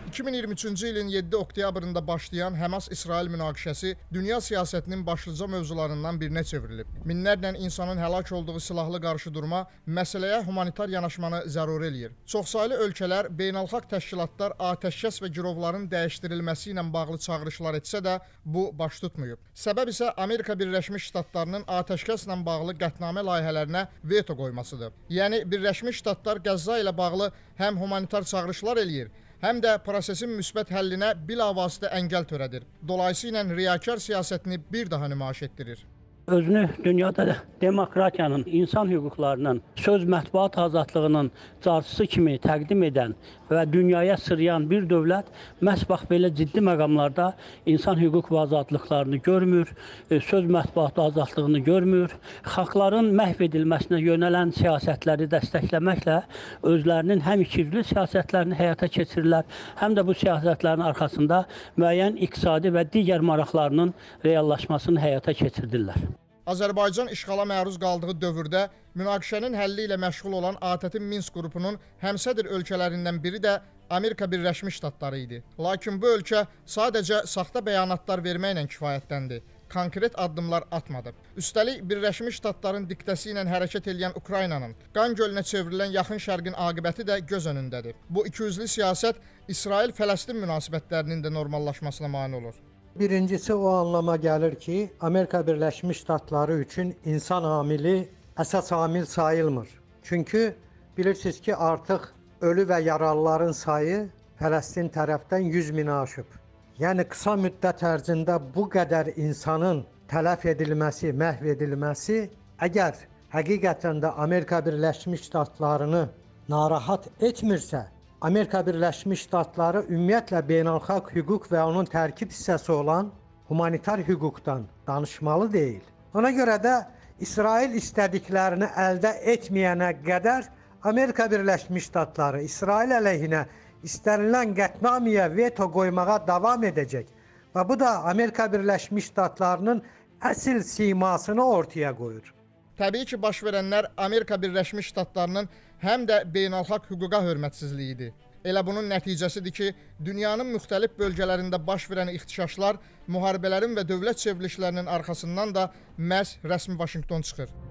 2023-cü ilin 7 oktyabrında başlayan Həmas-İsrail münaqişəsi dünya siyasətinin başlıca mövzularından birinə çevrilib. Minlərlə insanın həlak olduğu silahlı qarşıdurma məsələyə humanitar yanaşmanı zəruri eləyir. Çoxsaylı ölkələr, beynəlxalq təşkilatlar atəşkəs və girovların dəyişdirilməsi ilə bağlı çağırışlar etsə də bu baş tutmayıb. Səbəb isə Amerika Birləşmiş Ştatlarının atəşkəslə bağlı qətnamə layihələrinə veto qoymasıdır. Yəni Birləşmiş Ştatlar Qəzza ilə bağlı həm humanitar çağırışlar eləyir, həm də prosesin müsbət həllinə bilavasitə əngəl törədir. Dolayısıyla riyakar siyasətini bir daha nümayiş etdirir. Özünü dünyada demokratiyanın, insan hüquqlarının, söz mətbuat azadlığının carçısı kimi təqdim edən və dünyaya sırayan bir dövlət məhz bax belə ciddi məqamlarda insan hüquq və azadlıqlarını görmür, söz mətbuat azadlığını görmür, xalqların məhv edilməsinə yönələn siyasətləri dəstəkləməklə özlərinin həm ikirli siyasətlərini həyata keçirirlər, həm də bu siyasətlərin arxasında müəyyən iqtisadi və digər maraqlarının reallaşmasını həyata keçirdirlər. Azərbaycan işğala məruz qaldığı dövrdə münaqişənin həlli ilə məşğul olan ATƏT-in Minsk qrupunun həmsədr ölkələrindən biri də Amerika Birləşmiş Ştatları idi. Lakin bu ölkə sadəcə saxta bəyanatlar verməklə kifayətləndi. Konkret addımlar atmadı. Üstəlik, Birləşmiş Ştatların diktəsi ilə hərəkət edən Ukraynanın qan gölünə çevrilən yaxın şərqin aqibəti də göz önündədir. Bu ikiyüzlü siyasət İsrail-Fələstin münasibətlərinin də normallaşmasına mane olur. Birincisi o anlama gəlir ki, Amerika Birləşmiş Ştatları üçün insan amili əsas amil sayılmır. Çünki bilirsiniz ki, artıq ölü və yaralıların sayı Fələstin tərəfdən 100 mini aşıb. Yəni qısa müddət ərzində bu qədər insanın tələf edilməsi, məhv edilməsi, əgər həqiqətən də Amerika Birləşmiş Ştatlarını narahat etmirsə, Amerika Birləşmiş Ştatları ümumiyyətlə beynəlxalq hüquq və onun tərkib hissəsi olan humanitar hüquqdan danışmalı deyil. Ona görə də İsrail istədiklərini əldə etməyənə qədər Amerika Birləşmiş Ştatları İsrail əleyhinə istənilən qətnaməyə veto qoymağa davam edəcək. Və bu da Amerika Birləşmiş Ştatlarının əsl simasını ortaya qoyur. Təbii ki, baş verənlər Amerika Birləşmiş Ştatlarının həm də beynəlxalq hüquqa hörmətsizliyidir. Elə bunun nəticəsidir ki, dünyanın müxtəlif bölgələrində baş verən ixtişaşlar, müharibələrin və dövlət çevrilişlərinin arxasından da məhz rəsmi Vaşinqton çıxır.